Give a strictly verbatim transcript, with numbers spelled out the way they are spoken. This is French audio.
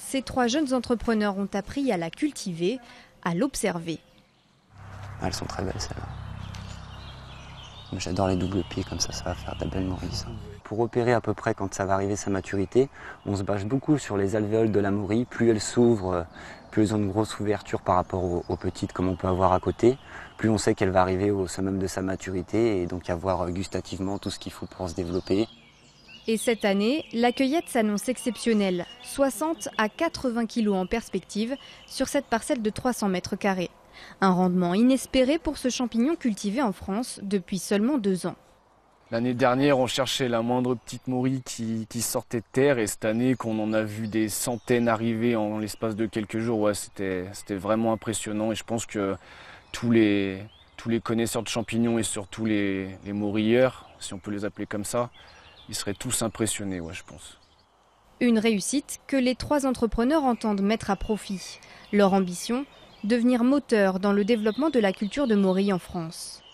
ces trois jeunes entrepreneurs ont appris à la cultiver, à l'observer. Elles sont très belles celles-là. J'adore les doubles pieds, comme ça, ça va faire de la belle morisse. Pour repérer à peu près quand ça va arriver sa maturité, on se base beaucoup sur les alvéoles de la morille. Plus elles s'ouvrent, plus elles ont une grosse ouverture par rapport aux, aux petites comme on peut avoir à côté, plus on sait qu'elle va arriver au summum de sa maturité et donc avoir gustativement tout ce qu'il faut pour se développer. Et cette année, la cueillette s'annonce exceptionnelle, soixante à quatre-vingts kilos en perspective sur cette parcelle de trois cents mètres carrés. Un rendement inespéré pour ce champignon cultivé en France depuis seulement deux ans. L'année dernière, on cherchait la moindre petite morille qui, qui sortait de terre, et cette année, qu'on en a vu des centaines arriver en l'espace de quelques jours, ouais, c'était, c'était vraiment impressionnant. Et je pense que tous les, tous les connaisseurs de champignons et surtout les, les morilleurs, si on peut les appeler comme ça, ils seraient tous impressionnés, ouais, je pense. Une réussite que les trois entrepreneurs entendent mettre à profit. Leur ambition, devenir moteur dans le développement de la culture de morille en France.